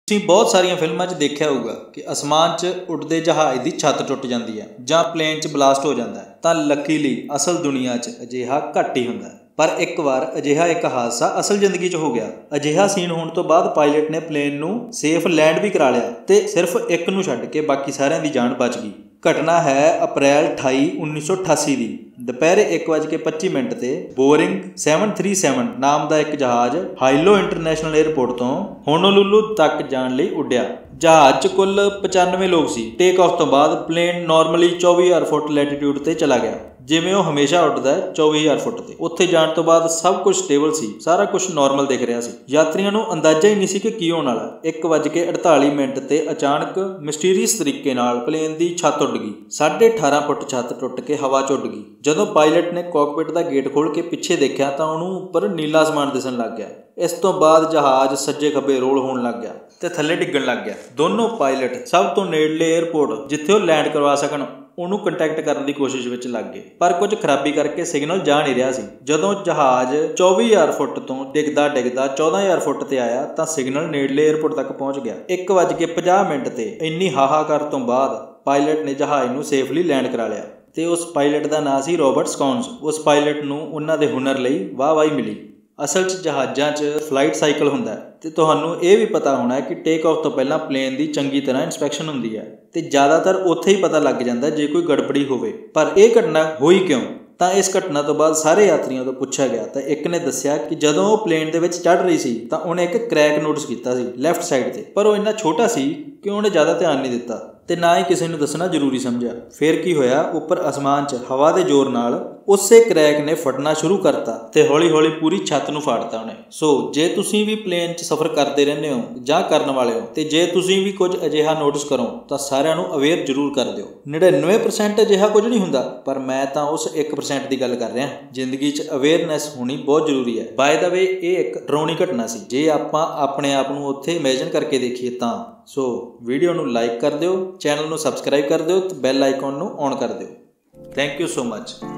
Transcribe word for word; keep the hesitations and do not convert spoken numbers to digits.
ਤੁਸੀਂ ਬਹੁਤ ਸਾਰੀਆਂ ਫਿਲਮਾਂ 'ਚ ਦੇਖਿਆ ਹੋਊਗਾ ਕਿ ਅਸਮਾਨ 'ਚ ਉੱਡਦੇ ਜਹਾਜ਼ ਦੀ ਛੱਤ ਟੁੱਟ ਜਾਂਦੀ ਹੈ ਜਾਂ ਪਲੇਨ 'ਚ ਬਲਾਸਟ ਹੋ ਜਾਂਦਾ ਹੈ ਤਾਂ ਲੱਕੀਲੀ ਅਸਲ ਦੁਨੀਆ 'ਚ ਅਜਿਹਾ ਘੱਟ ਹੀ ਹੁੰਦਾ ਹੈ। ਪਰ ਇੱਕ ਵਾਰ ਅਜਿਹਾ ਇੱਕ ਹਾਦਸਾ ਅਸਲ ਜ਼ਿੰਦਗੀ 'ਚ ਹੋ ਗਿਆ। ਅਜਿਹਾ ਸੀਨ ਹੋਣ ਤੋਂ ਬਾਅਦ ਪਾਇਲਟ ਨੇ ਪਲੇਨ ਨੂੰ ਸੇਫ ਲੈਂਡ ਵੀ ਕਰਾ ਲਿਆ ਤੇ ਸਿਰਫ ਇੱਕ ਨੂੰ ਛੱਡ ਕੇ ਬਾਕੀ ਸਾਰਿਆਂ ਦੀ ਜਾਨ ਬਚ ਗਈ। ਘਟਨਾ ਹੈ ਅਪ੍ਰੈਲ ਅਠਾਈ ਉੱਨੀ ਸੌ ਅਠਾਸੀ ਦੀ। ਦੁਪਹਿਰੇ ਇੱਕ ਵੱਜ ਕੇ ਪੱਚੀ ਮਿੰਟ ਤੇ ਬੋਰਿੰਗ ਸੈਵਨ ਥ੍ਰੀ ਸੈਵਨ ਨਾਮ ਦਾ ਇੱਕ ਜਹਾਜ਼ ਹਾਈਲੋ ਇੰਟਰਨੈਸ਼ਨਲ ਏਅਰਪੋਰਟ ਤੋਂ ਹੋਨੋਲੁਲੂ ਤੱਕ ਜਾਣ ਲਈ ਉੱਡਿਆ। ਜਹਾਜ਼ 'ਚ ਕੁੱਲ ਪਚਾਨਵੇਂ ਲੋਕ ਸੀ। ਟੇਕ ਆਫ ਤੋਂ ਬਾਅਦ ਪਲੇਨ ਨਾਰਮਲੀ ਚੌਵੀ ਹਜ਼ਾਰ ਫੁੱਟ ਲੈਟੀਟਿਊਡ ਤੇ ਚਲਾ ਗਿਆ, ਜਿਵੇਂ ਉਹ ਹਮੇਸ਼ਾ ਉੱਡਦਾ ਹੈ ਚੌਵੀ ਹਜ਼ਾਰ ਫੁੱਟ ਤੇ। ਉੱਥੇ ਜਾਣ ਤੋਂ ਬਾਅਦ ਸਭ ਕੁਝ ਸਟੇਬਲ ਸੀ, ਸਾਰਾ ਕੁਝ ਨਾਰਮਲ ਦਿਖ ਰਿਹਾ ਸੀ। ਯਾਤਰੀਆਂ ਨੂੰ ਅੰਦਾਜ਼ਾ ਹੀ ਨਹੀਂ ਸੀ ਕਿ ਕੀ ਹੋਣ ਵਾਲਾ। ਇੱਕ ਵੱਜ ਕੇ ਅੜਤਾਲੀ ਮਿੰਟ ਤੇ ਅਚਾਨਕ ਮਿਸਟੀਰੀਅਸ ਤਰੀਕੇ ਨਾਲ ਪਲੇਨ ਦੀ ਛੱਤ ਉੱਡ ਗਈ। ਸਾਢੇ ਅਠਾਰਾਂ ਫੁੱਟ ਛੱਤ ਟੁੱਟ ਕੇ ਹਵਾ 'ਚ ਉੱਡ ਗਈ। ਜਦੋਂ ਪਾਇਲਟ ਨੇ ਕਾਕਪਿਟ ਦਾ ਗੇਟ ਖੋਲ੍ਹ ਕੇ ਪਿੱਛੇ ਦੇਖਿਆ ਤਾਂ ਉਹਨੂੰ ਉੱਪਰ ਨੀਲਾ ਅਸਮਾਨ ਦਿਸਣ ਲੱਗ ਗਿਆ। ਇਸ ਤੋਂ ਬਾਅਦ ਜਹਾਜ਼ ਸੱਜੇ ਖੱਬੇ ਰੋਲ ਹੋਣ ਲੱਗ ਗਿਆ ਤੇ ਥੱਲੇ ਡਿੱਗਣ ਲੱਗ ਗਿਆ। ਦੋਨੋਂ ਪਾਇਲਟ ਸਭ ਤੋਂ ਨੇੜਲੇ ਏਅਰਪੋਰਟ ਜਿੱਥੇ ਉਹ ਲੈਂਡ ਕਰਵਾ ਸਕਣ ਉਹਨੂੰ ਕੰਟੈਕਟ ਕਰਨ ਦੀ ਕੋਸ਼ਿਸ਼ ਵਿੱਚ ਲੱਗ ਗਏ, ਪਰ ਕੁਝ ਖਰਾਬੀ ਕਰਕੇ ਸਿਗਨਲ ਜਾ ਨਹੀਂ ਰਿਹਾ ਸੀ। ਜਦੋਂ ਜਹਾਜ਼ ਚੌਵੀ ਹਜ਼ਾਰ ਫੁੱਟ ਤੋਂ ਡਿੱਗਦਾ ਡਿੱਗਦਾ ਚੌਦਾਂ ਹਜ਼ਾਰ ਫੁੱਟ ਤੇ ਆਇਆ ਤਾਂ ਸਿਗਨਲ ਨੇੜਲੇ ਏਅਰਪੋਰਟ ਤੱਕ ਪਹੁੰਚ ਗਿਆ। ਇੱਕ ਵੱਜ ਕੇ ਪੰਜਾਹ ਮਿੰਟ ਤੇ ਇੰਨੀ ਹਾਹਾਕਾਰ ਤੋਂ ਬਾਅਦ ਪਾਇਲਟ ਨੇ ਜਹਾਜ਼ ਨੂੰ ਸੇਫਲੀ ਲੈਂਡ ਕਰਾ ਲਿਆ ਤੇ ਉਸ ਪਾਇਲਟ ਦਾ ਨਾਂ ਸੀ ਰੋਬਰਟ ਸਕੌਨਸ। ਉਸ ਪਾਇਲਟ ਨੂੰ ਉਹਨਾਂ ਦੇ ਹੁਨਰ ਲਈ ਵਾਹ ਵਾਹੀ ਮਿਲੀ। ਅਸਲ 'ਚ ਜਹਾਜ਼ਾਂ 'ਚ ਫਲਾਈਟ ਸਾਈਕਲ ਹੁੰਦਾ ਤੇ ਤੁਹਾਨੂੰ ਇਹ ਵੀ ਪਤਾ ਹੋਣਾ ਕਿ ਟੇਕ ਆਫ ਤੋਂ ਪਹਿਲਾਂ ਪਲੇਨ ਦੀ ਚੰਗੀ ਤਰ੍ਹਾਂ ਇਨਸਪੈਕਸ਼ਨ ਹੁੰਦੀ ਹੈ ਤੇ ਜ਼ਿਆਦਾਤਰ ਉੱਥੇ ਹੀ ਪਤਾ ਲੱਗ ਜਾਂਦਾ ਜੇ ਕੋਈ ਗੜਬੜੀ ਹੋਵੇ। ਪਰ ਇਹ ਘਟਨਾ ਹੋਈ ਕਿਉਂ? ਤਾਂ ਇਸ ਘਟਨਾ ਤੋਂ ਬਾਅਦ ਸਾਰੇ ਯਾਤਰੀਆਂ ਤੋਂ ਪੁੱਛਿਆ ਗਿਆ ਤਾਂ ਇੱਕ ਨੇ ਦੱਸਿਆ ਕਿ ਜਦੋਂ ਉਹ ਪਲੇਨ ਦੇ ਵਿੱਚ ਚੜ੍ਹ ਰਹੀ ਸੀ ਤਾਂ ਉਹਨੇ ਇੱਕ ਕ੍ਰੈਕ ਨੋਟਿਸ ਕੀਤਾ ਸੀ ਲੈਫਟ ਸਾਈਡ ਤੇ, ਪਰ ਉਹ ਇੰਨਾ ਛੋਟਾ ਸੀ ਕਿ ਉਹਨੇ ਜ਼ਿਆਦਾ ਧਿਆਨ ਨਹੀਂ ਦਿੱਤਾ ਤੇ ਨਾ ਹੀ ਕਿਸੇ ਨੂੰ ਦੱਸਣਾ ਜ਼ਰੂਰੀ ਸਮਝਿਆ। ਫਿਰ ਕੀ ਹੋਇਆ, ਉੱਪਰ ਅਸਮਾਨ 'ਚ ਹਵਾ ਦੇ ਜ਼ੋਰ ਨਾਲ ਉਸੇ ਕ੍ਰੈਕ ਨੇ ਫਟਣਾ ਸ਼ੁਰੂ ਕਰਤਾ ਤੇ ਹੌਲੀ ਹੌਲੀ ਪੂਰੀ ਛੱਤ ਨੂੰ ਫਾੜਤਾ ਉਹਨੇ। ਸੋ ਜੇ ਤੁਸੀਂ ਵੀ ਪਲੇਨ 'ਚ ਸਫ਼ਰ ਕਰਦੇ ਰਹਿੰਦੇ ਹੋ ਜਾਂ ਕਰਨ ਵਾਲੇ ਹੋ ਤੇ ਜੇ ਤੁਸੀਂ ਵੀ ਕੁਝ ਅਜਿਹਾ ਨੋਟਿਸ ਕਰੋ ਤਾਂ ਸਾਰਿਆਂ ਨੂੰ ਅਵੇਅਰ ਜ਼ਰੂਰ ਕਰ ਦਿਓ। ਨੜਿਨਵੇਂ ਪਰਸੈਂਟ ਅਜਿਹਾ ਕੁਝ ਨਹੀਂ ਹੁੰਦਾ, ਪਰ ਮੈਂ ਤਾਂ ਉਸ ਇੱਕ ਪਰਸੈਂਟ ਦੀ ਗੱਲ ਕਰ ਰਿਹਾ। ਜ਼ਿੰਦਗੀ 'ਚ ਅਵੇਅਰਨੈਸ ਹੋਣੀ ਬਹੁਤ ਜ਼ਰੂਰੀ ਹੈ। ਬਾਏ ਦਾ ਵੇ ਇਹ ਇੱਕ ਡਰਾਉਣੀ ਘਟਨਾ ਸੀ ਜੇ ਆਪਾਂ ਆਪਣੇ ਆਪ ਨੂੰ ਉੱਥੇ ਇਮੇਜਿਨ ਕਰਕੇ ਦੇਖੀਏ ਤਾਂ। ਸੋ ਵੀਡੀਓ ਨੂੰ ਲਾਈਕ ਕਰ ਦਿਓ, ਚੈਨਲ ਨੂੰ ਸਬਸਕ੍ਰਾਈਬ ਕਰ ਦਿਓ ਤੇ ਬੈਲ ਆਈਕਨ ਨੂੰ ਔਨ ਕਰ ਦਿਓ। Thank you so much.